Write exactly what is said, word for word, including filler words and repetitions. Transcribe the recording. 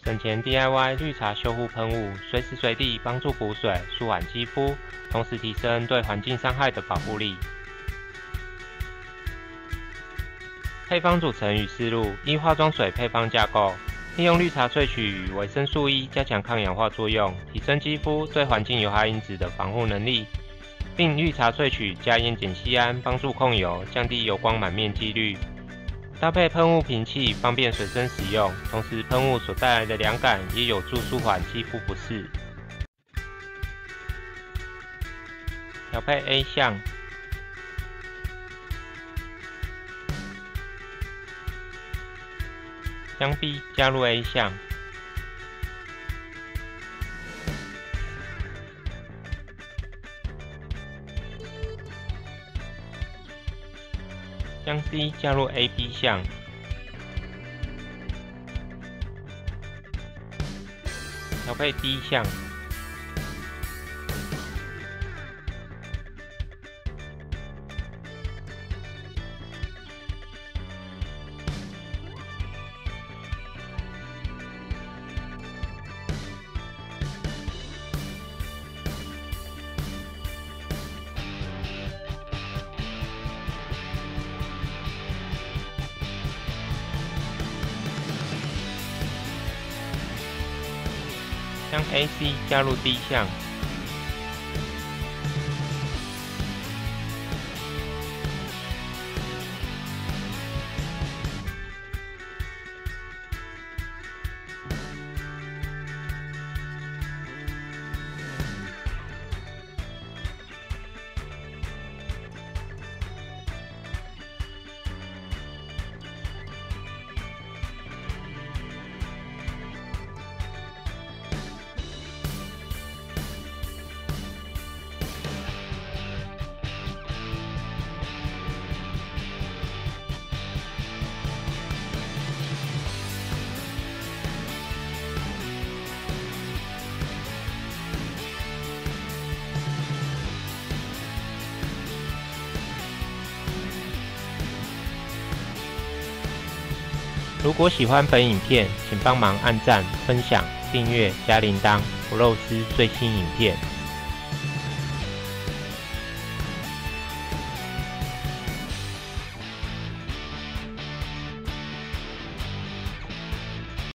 省钱 D I Y 绿茶修护喷雾，随时随地帮助补水、舒缓肌肤，同时提升对环境伤害的保护力。配方组成与思路：一、化妆水配方架构，利用绿茶萃取与维生素 E 加强抗氧化作用，提升肌肤对环境有害因子的防护能力，并绿茶萃取加烟碱酰胺帮助控油，降低油光满面几率。搭配喷雾瓶器，方便随身使用，同时喷雾所带来的凉感也有助舒缓肌肤不适。调配 A 项，将 B 加入 A 项，将 C 加入 A B 项，调配 D 项，将 A C 加入 D 项，如果喜欢本影片，请帮忙按赞、分享、订阅、加铃铛，不漏失最新影片。